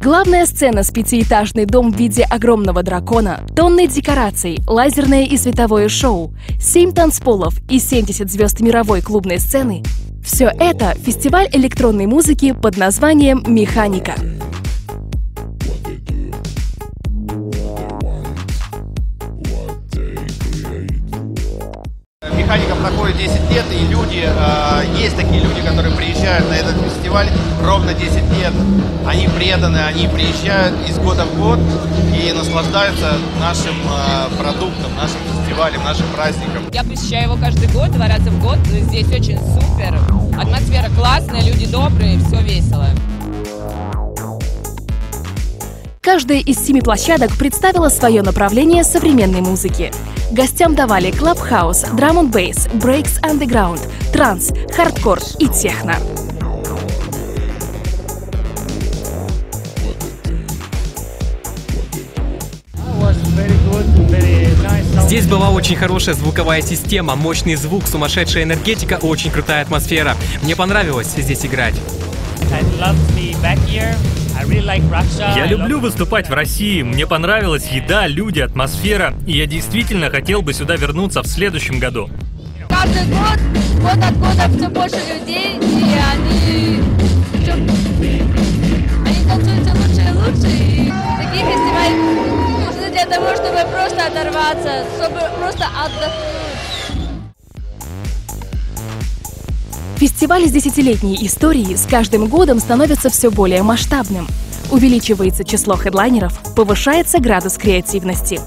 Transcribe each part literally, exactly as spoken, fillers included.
Главная сцена с пятиэтажный дом в виде огромного дракона, тонны декораций, лазерное и световое шоу, семь танцполов и семьдесят звезд мировой клубной сцены — все это фестиваль электронной музыки под названием «Механика». Механика проходит десять лет, и люди, э, есть такие люди, которые приезжают на этот фестиваль ровно десять лет. Они преданы, они приезжают из года в год и наслаждаются нашим э, продуктом, нашим фестивалем, нашим праздником. Я посещаю его каждый год, два раза в год. Здесь очень супер. Атмосфера классная, люди добрые, все весело. Каждая из семи площадок представила свое направление современной музыки. Гостям давали клабхаус, драм энд бейс, брейкс андеграунд, транс, хардкор и техно. Здесь была очень хорошая звуковая система, мощный звук, сумасшедшая энергетика, очень крутая атмосфера. Мне понравилось здесь играть. Я люблю выступать в России, мне понравилась еда, люди, атмосфера, и я действительно хотел бы сюда вернуться в следующем году. Каждый год, год от года все больше людей, и они, они танцуют все лучше и лучше, и такие фестивали нужны для того, чтобы просто оторваться, чтобы просто отдохнуть. Фестиваль с десятилетней историей с каждым годом становится все более масштабным. Увеличивается число хедлайнеров, повышается градус креативности.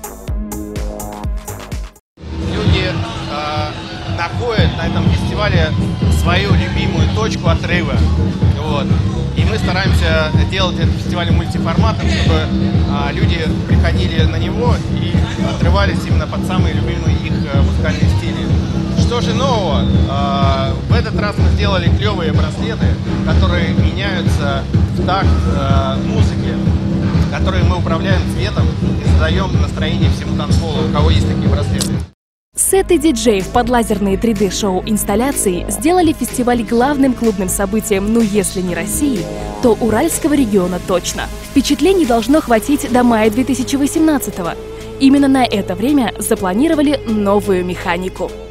Люди э, находят на этом фестивале свою любимую точку отрыва. Вот. И мы стараемся делать этот фестиваль мультиформатом, чтобы э, люди приходили на него и отрывались именно под самые любимые их э, музыкальные стили. Что же нового? В этот раз мы сделали клевые браслеты, которые меняются в такт музыки, которые мы управляем цветом и задаем настроение всему танцполу, у кого есть такие браслеты. Сеты диджеев под лазерные три дэ шоу-инсталляции сделали фестиваль главным клубным событием, ну если не России, то Уральского региона точно. Впечатлений должно хватить до мая две тысячи восемнадцатого. Именно на это время запланировали новую механику.